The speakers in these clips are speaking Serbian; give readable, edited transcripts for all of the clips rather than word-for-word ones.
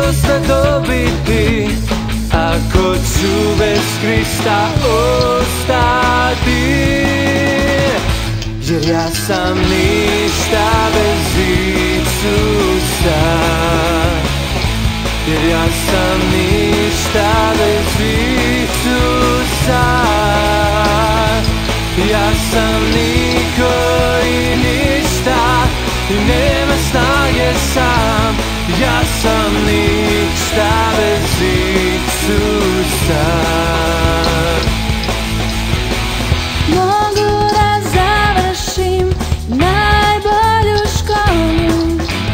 sve dobiti ako ću bez Krista ostati. Jer ja sam ništa bez Isusa. Jer ja sam ništa bez Isusa. Ja sam niko i ništa i nema snage sam. Ja sam ništa bez Isusa. Mogu da završim najbolju školu,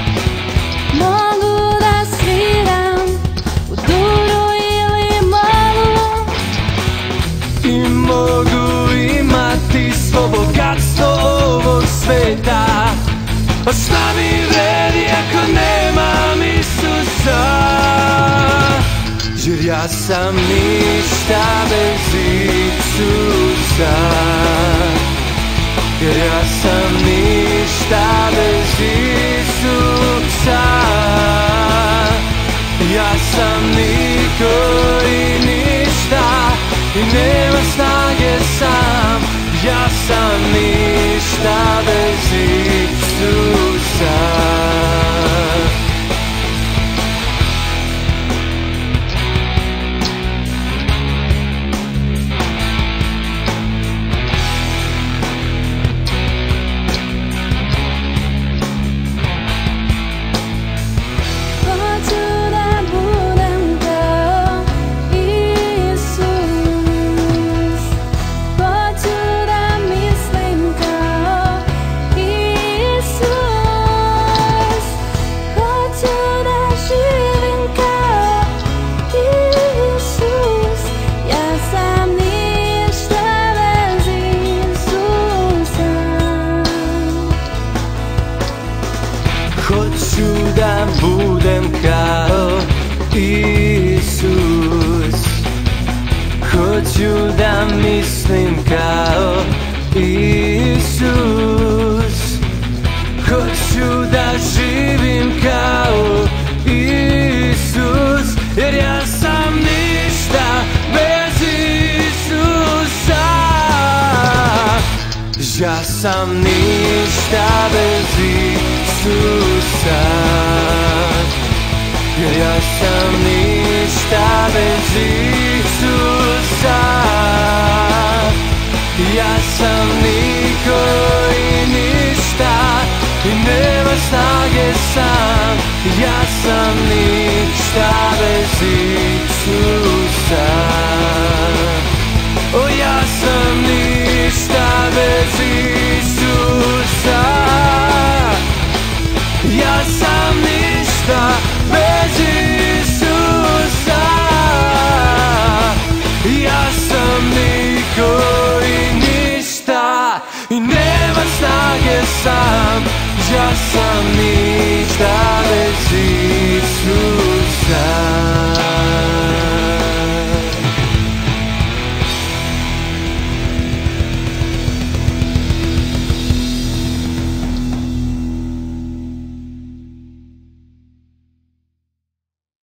mogu da sviram u duru ili molu i mogu imati svo bogatstvo ovog sveta. Pa šta mi vredi ako nemam Isusa? Jer ja sam ništa bez Isusa. Jer ja sam ništa bez Isusa. Ja sam niko i ništa i nema snage sam. Ja sam ništa bez Isusa. Hoću da budem kao Isus. Hoću da mislim kao Isus. Hoću da živim kao Isus. Jer ja sam ništa bez Isusa. Ja sam ništa bez Isusa. Jer ja sam ništa bez Isusa. Ja sam niko i ništa i nema snage sam. Ja sam ništa bez Isusa. O, ja sam ništa bez Isusa. Ja sam ništa bez Isusa. Ja sam niko i ništa i nema snage sam. Ja sam ništa